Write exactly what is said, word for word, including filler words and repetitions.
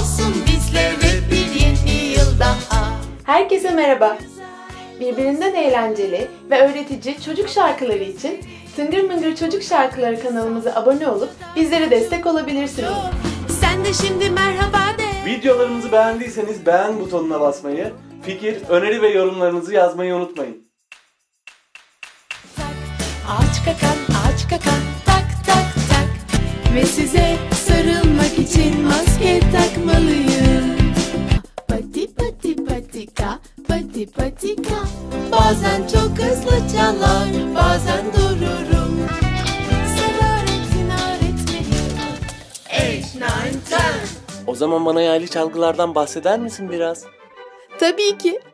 olsun bizlere bir yeni yıl daha. Herkese merhaba. Birbirinden eğlenceli ve öğretici çocuk şarkıları için Tıngır Mıngır Çocuk Şarkıları kanalımıza abone olup bizlere destek olabilirsiniz. Sen de şimdi merhaba de. Videolarımızı beğendiyseniz beğen butonuna basmayı, fikir, öneri ve yorumlarınızı yazmayı unutmayın. Ağaç kakan, ağaç kakan, tak tak tak. Ve size sarılmak için maske takmalıyım. Pati pati patika, pati patika. Bazen çok hızlı çalar, bazen dururum. Severek ziyaret beni. Eight, nine, ten. O zaman bana yaylı çalgılardan bahseder misin biraz? Tabii ki.